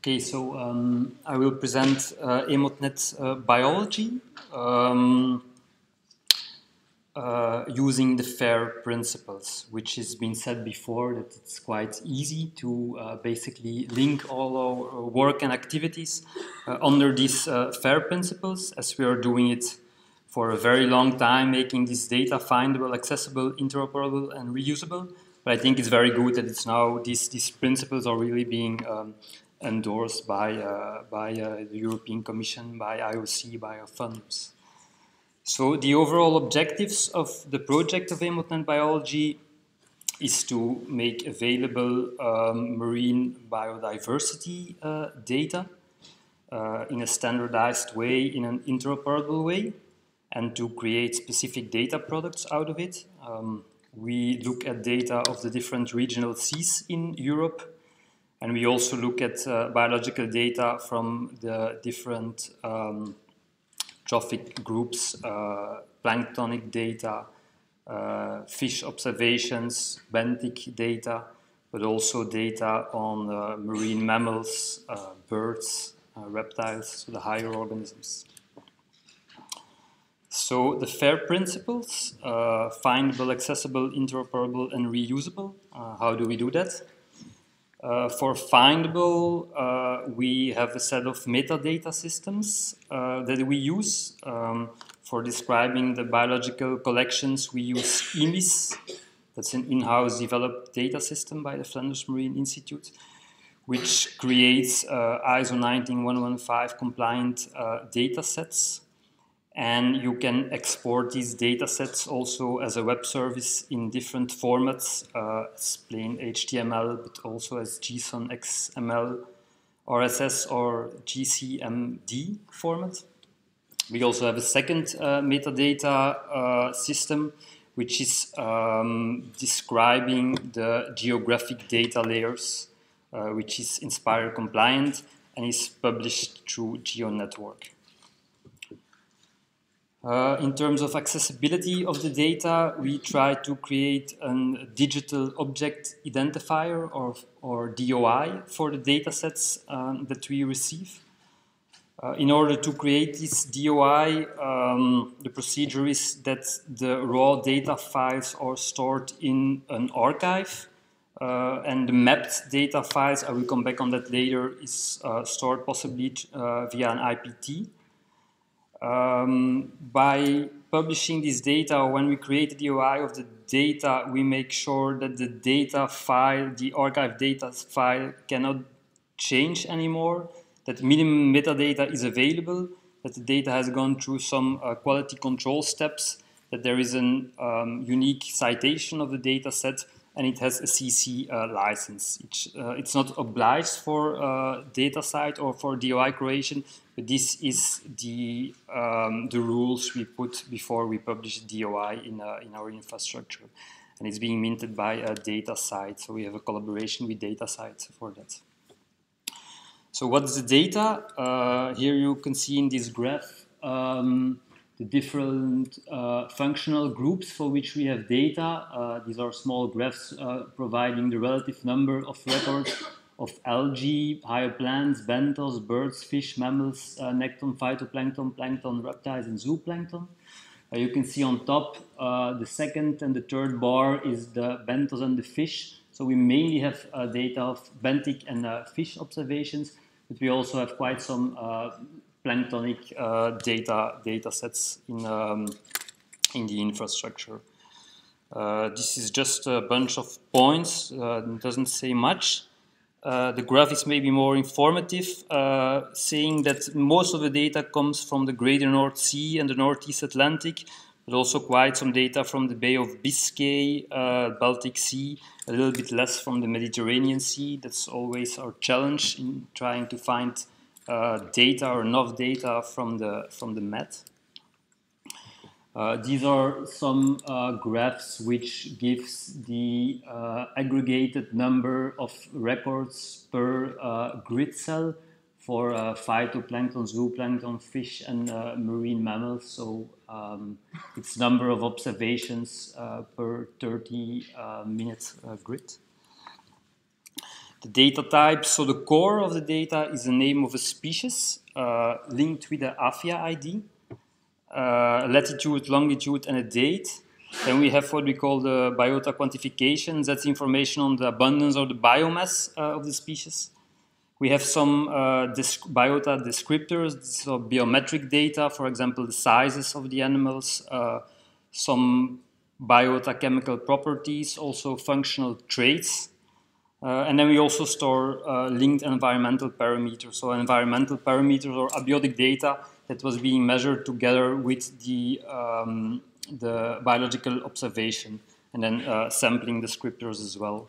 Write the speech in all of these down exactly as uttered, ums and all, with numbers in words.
Okay, so um, I will present uh, EMOTnet uh, biology um, uh, using the FAIR principles, which has been said before that it's quite easy to uh, basically link all our work and activities uh, under these uh, FAIR principles, as we are doing it for a very long time, making this data findable, accessible, interoperable, and reusable. But I think it's very good that it's now these these principles are really being um, endorsed by uh, by uh, the European Commission, by I O C, by our funders. So the overall objectives of the project of EMOTnet biology is to make available um, marine biodiversity uh, data uh, in a standardized way, in an interoperable way, and to create specific data products out of it. Um, we look at data of the different regional seas in Europe, and we also look at uh, biological data from the different um, trophic groups, uh, planktonic data, uh, fish observations, benthic data, but also data on uh, marine mammals, uh, birds, uh, reptiles, so the higher organisms. So the FAIR principles, uh, findable, accessible, interoperable, and reusable. Uh, how do we do that? Uh, for findable, uh, we have a set of metadata systems uh, that we use. Um, for describing the biological collections, we use E M I S. That's an in-house developed data system by the Flanders Marine Institute, which creates uh, I S O nineteen one fifteen compliant uh, data sets. And you can export these data sets also as a web service in different formats, uh, as plain H T M L, but also as JSON, X M L, R S S, or G C M D format. We also have a second uh, metadata uh, system, which is um, describing the geographic data layers, uh, which is INSPIRE compliant and is published through GeoNetwork. Uh, in terms of accessibility of the data, we try to create a digital object identifier, or, or D O I, for the data sets um, that we receive. Uh, in order to create this D O I, um, the procedure is that the raw data files are stored in an archive, uh, and the mapped data files, I will come back on that later, is uh, stored possibly uh, via an I P T. Um, by publishing this data, when we create the D O I of the data, we make sure that the data file, the archive data file, cannot change anymore, that minimum metadata is available, that the data has gone through some uh, quality control steps, that there is a um, unique citation of the data set, and it has a C C uh, license. It's, uh, it's not obliged for uh, DataCite or for D O I creation, but this is the, um, the rules we put before we publish D O I in, uh, in our infrastructure. And it's being minted by uh, DataCite, so we have a collaboration with DataCite for that. So what's the data? Uh, here you can see in this graph um, the different uh, functional groups for which we have data. Uh, these are small graphs uh, providing the relative number of records of algae, higher plants, benthos, birds, fish, mammals, uh, nekton, phytoplankton, plankton, reptiles, and zooplankton. Uh, you can see on top uh, the second and the third bar is the benthos and the fish. So we mainly have uh, data of benthic and uh, fish observations, but we also have quite some uh, planktonic uh, data data sets in um, in the infrastructure. Uh, this is just a bunch of points. Uh, it doesn't say much. Uh, the graph is maybe more informative, uh, saying that most of the data comes from the Greater North Sea and the Northeast Atlantic, but also quite some data from the Bay of Biscay, uh, Baltic Sea, a little bit less from the Mediterranean Sea. That's always our challenge in trying to find uh, data or enough data from the, from the Met. Uh, these are some uh, graphs which gives the uh, aggregated number of records per uh, grid cell for uh, phytoplankton, zooplankton, fish, and uh, marine mammals. So um, it's number of observations uh, per thirty uh, minute uh, grid. The data type, so the core of the data is the name of a species uh, linked with the A F I A I D, uh, latitude, longitude, and a date. Then we have what we call the biota quantifications. That's information on the abundance or the biomass uh, of the species. We have some uh, biota descriptors, so biometric data, for example, the sizes of the animals, uh, some biota chemical properties, also functional traits. Uh, and then we also store uh, linked environmental parameters, so environmental parameters or abiotic data that was being measured together with the, um, the biological observation, and then uh, sampling descriptors as well.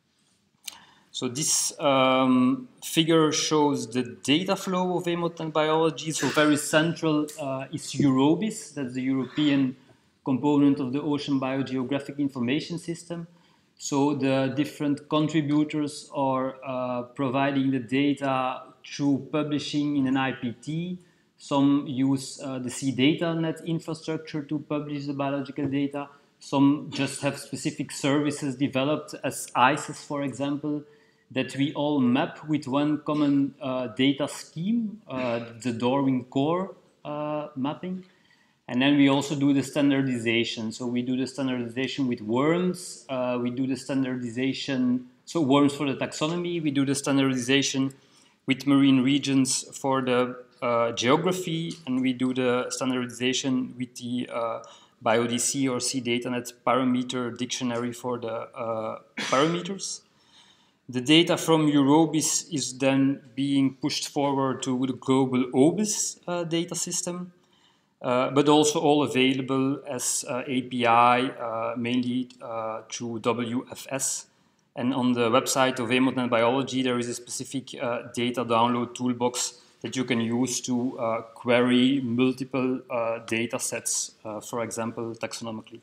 So this um, figure shows the data flow of Emotet biology. So very central uh, is EUROBIS, that's the European component of the Ocean Biogeographic Information System. So the different contributors are uh, providing the data through publishing in an I P T. Some use uh, the SeaDataNet infrastructure to publish the biological data. Some just have specific services developed as I C E S, for example, that we all map with one common uh, data scheme, uh, the Darwin Core uh, mapping. And then we also do the standardization. So we do the standardization with worms. Uh, we do the standardization, so worms for the taxonomy. We do the standardization with marine regions for the uh, geography. And we do the standardization with the uh, BioDC or SeaDataNet parameter dictionary for the uh, parameters. The data from EUROBIS is then being pushed forward to the global OBIS uh, data system. Uh, but also all available as uh, A P I, uh, mainly uh, through W F S. And on the website of Emotet Biology, there is a specific uh, data download toolbox that you can use to uh, query multiple uh, data sets, uh, for example, taxonomically.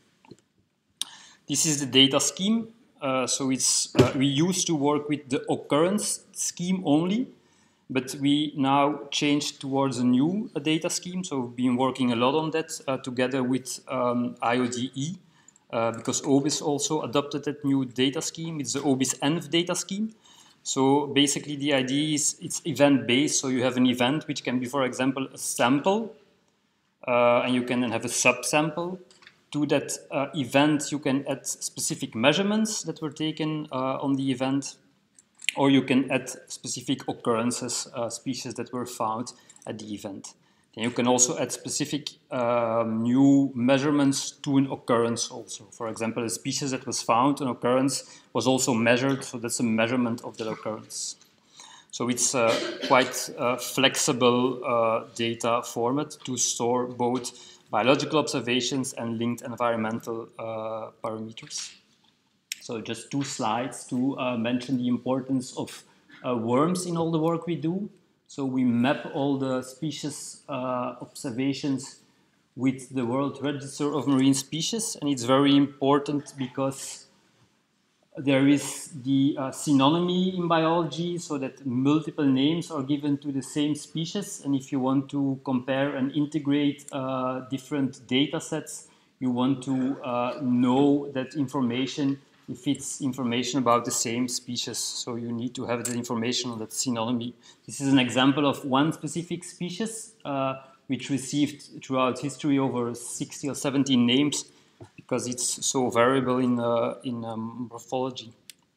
This is the data scheme. Uh, so it's, uh, we used to work with the occurrence scheme only, but we now changed towards a new uh, data scheme. So we've been working a lot on that uh, together with um, I O D E, uh, because OBIS also adopted that new data scheme. It's the OBIS-Env data scheme. So basically the idea is it's event-based. So you have an event which can be, for example, a sample, uh, and you can then have a subsample. To that uh, event, you can add specific measurements that were taken uh, on the event, or you can add specific occurrences, uh, species that were found at the event. Then you can also add specific um, new measurements to an occurrence also. For example, a species that was found, an occurrence was also measured, so that's a measurement of that occurrence. So it's a quite uh, flexible uh, data format to store both biological observations and linked environmental uh, parameters. So just two slides to uh, mention the importance of uh, worms in all the work we do. So we map all the species uh, observations with the World Register of Marine Species, and it's very important because there is the uh, synonymy in biology, so that multiple names are given to the same species, and if you want to compare and integrate uh, different data sets, you want to uh, know that information if it's information about the same species. So you need to have the information on that synonymy. This is an example of one specific species uh, which received throughout history over sixty or seventy names because it's so variable in, uh, in um, morphology.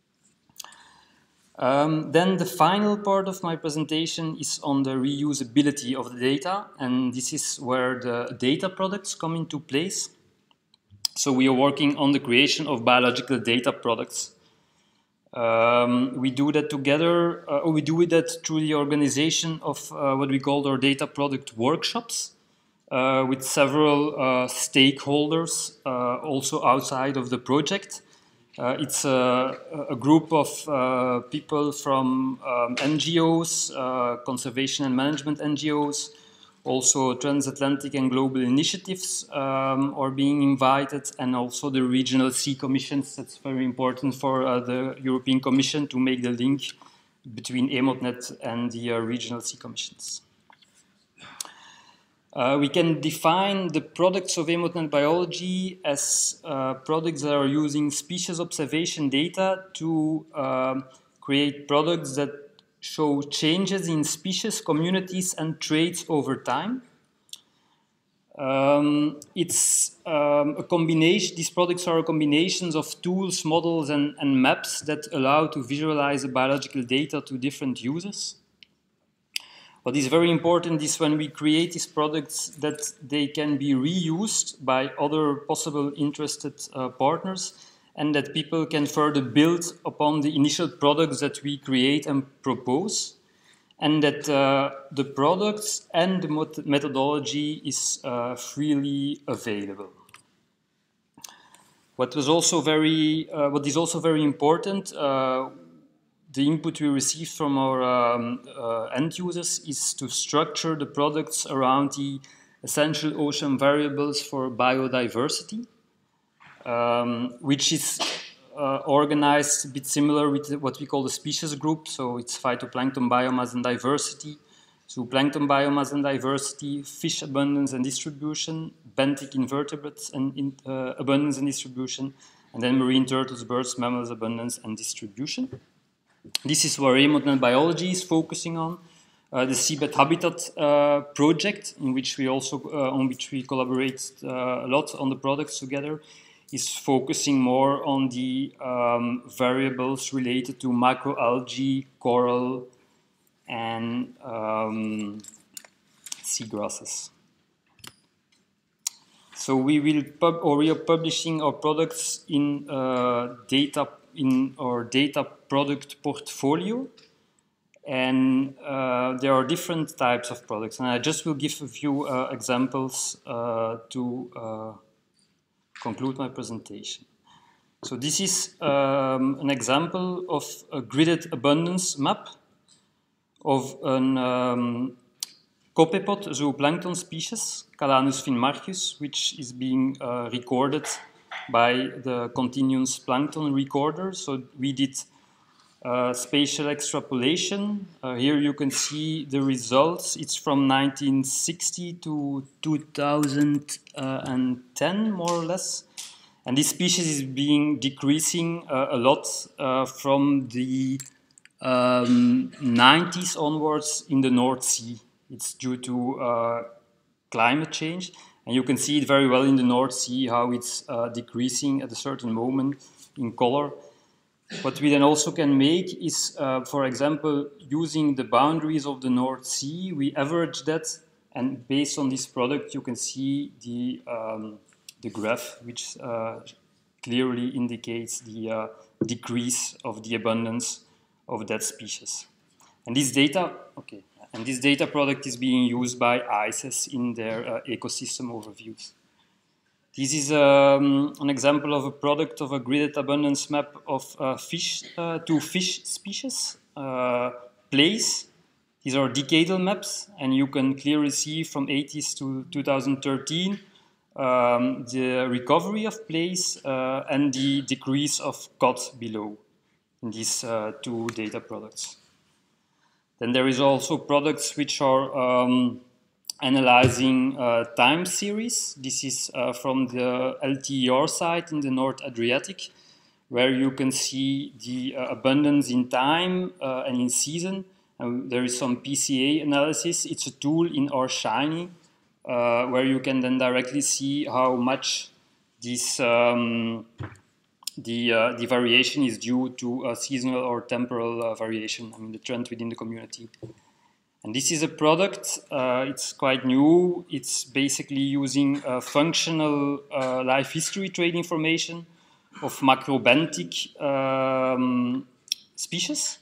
Um, then the final part of my presentation is on the reusability of the data, and this is where the data products come into place. So we are working on the creation of biological data products. Um, we do that together, uh, or we do that through the organization of uh, what we call our data product workshops uh, with several uh, stakeholders, uh, also outside of the project. Uh, it's a, a group of uh, people from um, N G Os, uh, conservation and management N G Os, also transatlantic and global initiatives um, are being invited, and also the regional sea commissions. That's very important for uh, the European Commission to make the link between Emotet and the uh, regional sea commissions. Uh, we can define the products of Emotet biology as uh, products that are using species observation data to um, create products that show changes in species, communities, and traits over time. Um, it's um, a combination, these products are combinations of tools, models, and, and maps that allow to visualize the biological data to different users. What is very important is when we create these products that they can be reused by other possible interested uh, partners, and that people can further build upon the initial products that we create and propose, and that uh, the products and the methodology is uh, freely available. What was also very, uh, what is also very important, uh, the input we receive from our um, uh, end users is to structure the products around the essential ocean variables for biodiversity, um, which is uh, organized a bit similar with what we call the species group. So it's phytoplankton biomass and diversity, zooplankton biomass and diversity, fish abundance and distribution, benthic invertebrates and in, uh, abundance and distribution, and then marine turtles, birds, mammals, abundance and distribution. This is where Remote Biology is focusing on. Uh, the Seabed Habitat uh, project, in which we also uh, on which we collaborate uh, a lot on the products together, is focusing more on the um, variables related to microalgae, coral, and um, seagrasses. So we will pub or we are publishing our products in uh, data in our data product portfolio, and uh, there are different types of products. And I just will give a few uh, examples uh, to uh, conclude my presentation. So this is um, an example of a gridded abundance map of an um, copepod zooplankton species, Calanus finmarchus, which is being uh, recorded by the Continuous Plankton Recorder. So we did uh, spatial extrapolation. Uh, here you can see the results. It's from nineteen sixty to two thousand ten, more or less. And this species is being decreasing uh, a lot uh, from the um, nineties onwards in the North Sea. It's due to uh, climate change. And you can see it very well in the North Sea, how it's uh, decreasing at a certain moment in color. What we then also can make is, uh, for example, using the boundaries of the North Sea, we average that, and based on this product, you can see the, um, the graph, which uh, clearly indicates the uh, decrease of the abundance of that species. And this data, okay, and this data product is being used by I C E S in their uh, ecosystem overviews. This is um, an example of a product of a gridded abundance map of uh, fish, uh, two fish species, uh, plaice. These are decadal maps, and you can clearly see from eighties to two thousand thirteen um, the recovery of plaice uh, and the decrease of cod below in these uh, two data products. Then there is also products which are um, analyzing uh, time series. This is uh, from the L T E R site in the North Adriatic, where you can see the uh, abundance in time uh, and in season. And there is some P C A analysis. It's a tool in R Shiny, uh, where you can then directly see how much this um, the uh, the variation is due to a seasonal or temporal uh, variation. I mean, the trend within the community. And this is a product, uh, it's quite new. It's basically using uh, functional uh, life history trait information of macrobenthic um, species.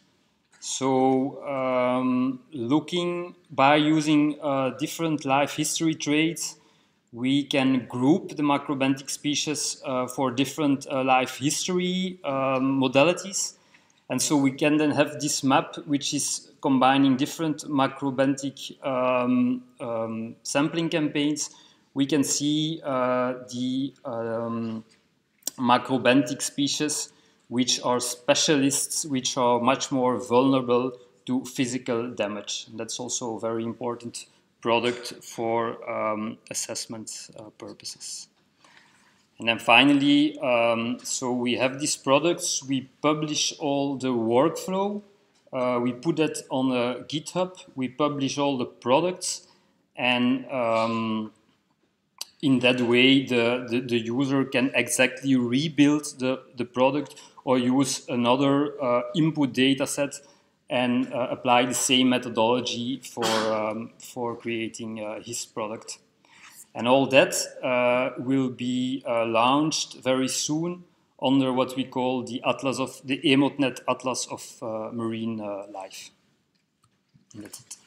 So um, looking, by using uh, different life history traits, we can group the macrobenthic species uh, for different uh, life history um, modalities. And so we can then have this map, which is combining different macrobenthic um, um, sampling campaigns. We can see uh, the um, macrobenthic species, which are specialists, which are much more vulnerable to physical damage. And that's also a very important product for um, assessment uh, purposes. And then finally, um, so we have these products, we publish all the workflow, uh, we put that on a GitHub, we publish all the products, and um, in that way the, the, the user can exactly rebuild the, the product or use another uh, input data set and uh, apply the same methodology for, um, for creating uh, his product. And all that uh, will be uh, launched very soon under what we call the Atlas of the EMOTNet Atlas of uh, Marine uh, Life. And that's it.